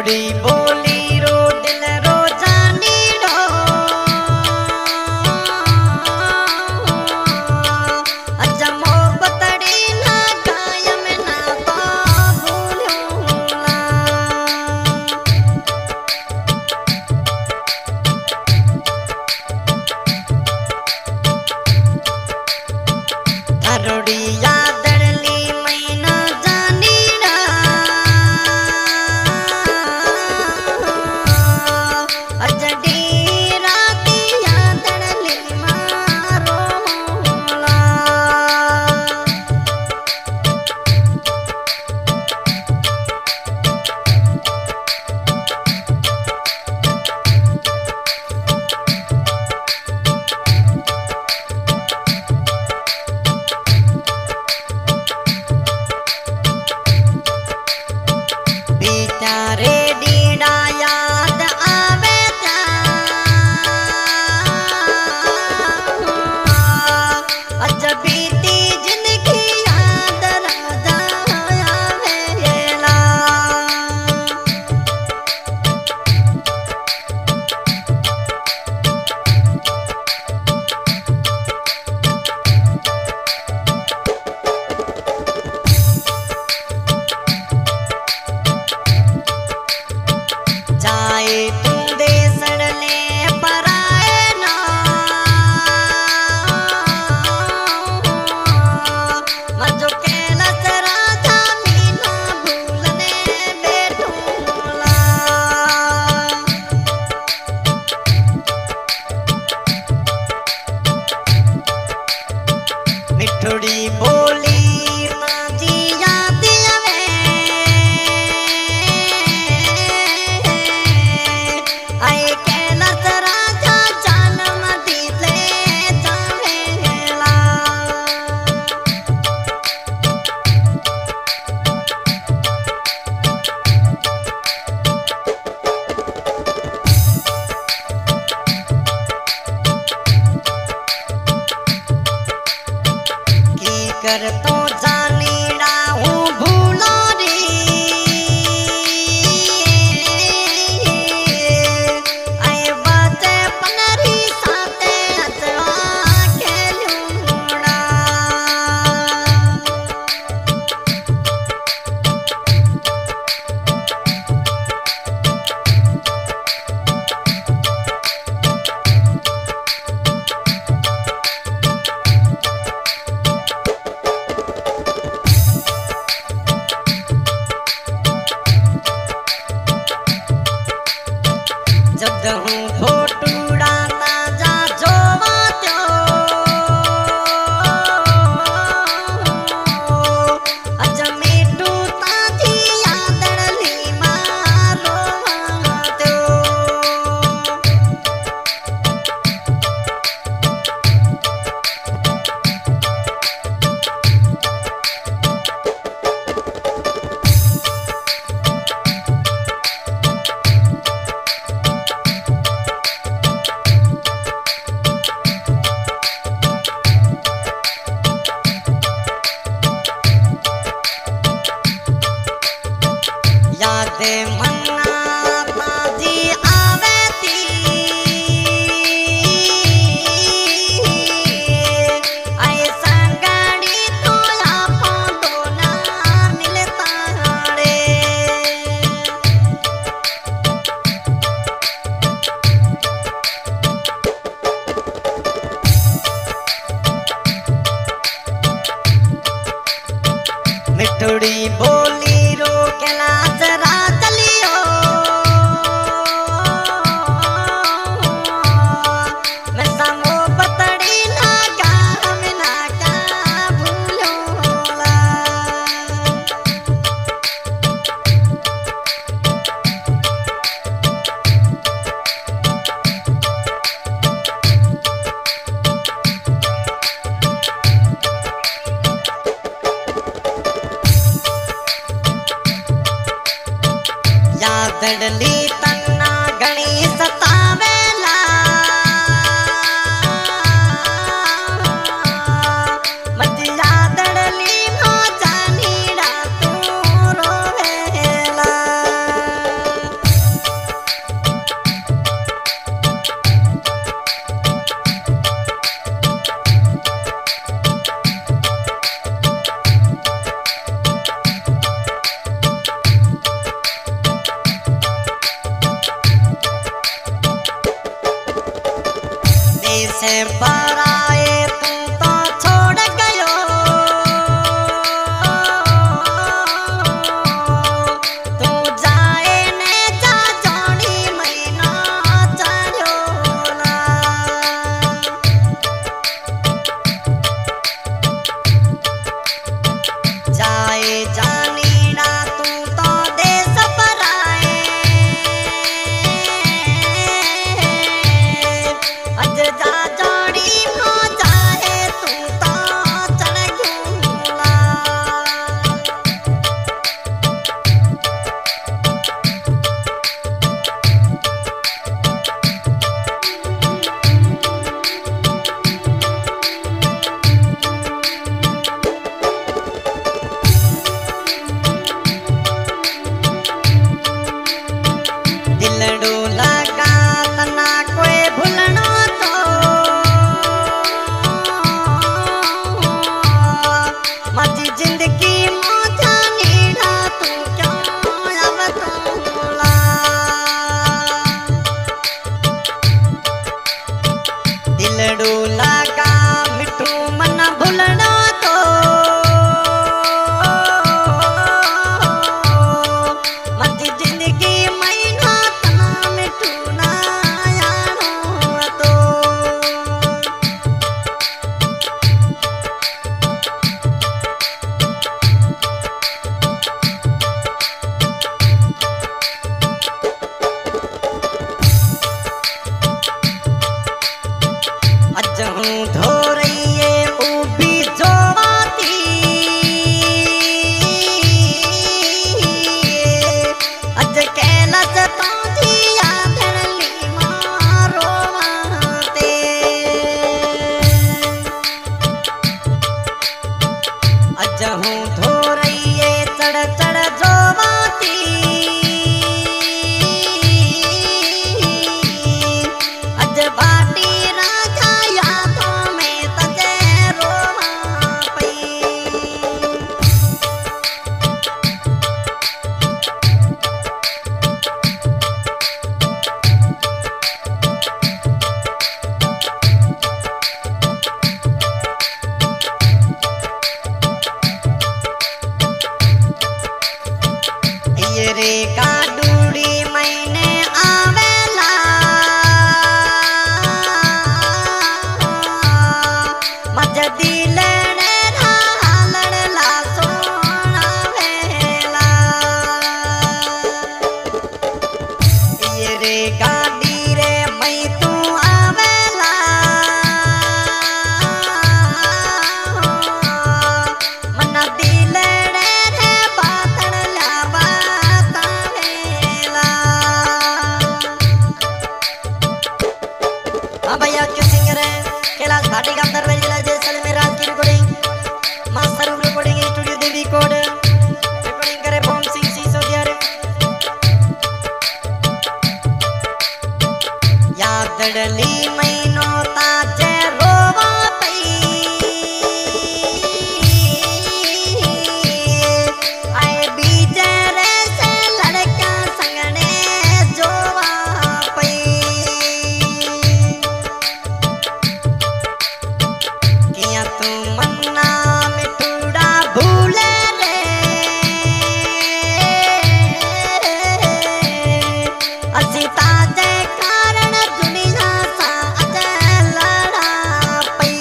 मिठड़ी बोली रो दिल रो जानी रो अच्छा मोहब्बतड़ी ना कायम ना भूलूंगा थरोड़ी यादड़ली मैना जानी रा अजडी राती यादड़ली मारो मोला बेचारे डीड़ा याद आवे था अच्छा बीती जिंदगी याद राजा आवेला जाए तुम दे सड़ले पराए ना मजो केला जरा था मीना भूलने बैठूंगा मिठड़ी बोली माजी याद आवे आए केला जरा जा जानम दिले जावेला की कर तो जानीड़ा हूँ भूलो री आए बाते पनरी साथे अचवा खेलूंगा जब हूँ फोटूड़ा ताजा जोवा त्यो अच्छा मिठू ताजी यादड़ली मारो त्यो याद मन्ना ताजी आवे थी आए संगड़ी तो आपो दोना मिलता रे मिठड़ी बोली रो केला जरा चलियो मैं समो बतड़ी ना गाम ना का भूलूंगा यादड़ली तन्ना घणी सतावेला मत यादड़ली नो जानीड़ा तू रोवेला पराए तू तो छोड़ गयो तू जाए ने जा जोड़ी महीना चढ़ो ना जाए जानीड़ा तू तो देश पराए अज जा जोड़ी हो जाए तू तो चढ़ घूला दिलड़ू लगा तना कोई भूलना तो मजी जिंदगी मौजा नीड़ा तू क्यों अब तूला दिलड़ू लगा मिठू मन भूलना तो मजी जिंदगी महीना तना मिठू ना यारो तो अज हूँ धो रही है उभी जोवाती अज कैलस तो जिया धरली मारो वाते अज हूँ धो रही है चढ़ चढ़ जोवाती अज बाटी राजा यादों में तजे रोवा पई ये रे काडूड़ी मैंने आवेला मज दिलड़े लड़ला सोना वेला ये रे गाड़ी रे मैं तू आवेला मन दिलड़े रे बातड़ला बातवेला हाँ भैया क्यों सिंगर है कैलाश भाटी का दरबार जिला जैसलमेर राज की recording master room recording studio देवी कोड रिकॉर्डिंग करे बॉम सिंह सिसोदिया रे यादड़ली मैनो ताजे रोवा पई आए बीजे रे से लड़का संगने जोवा पई किया तू मन्ना मिठूड़ा भूले रे असी ताजे कारण दुनिया सा अजे लड़ा पई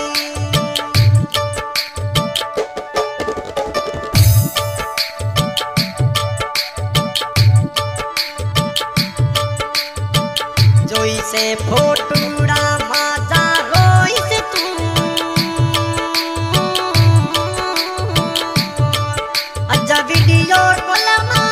जोई से फोटूड़ा माजा रोई से तू अजा वीडियो कॉल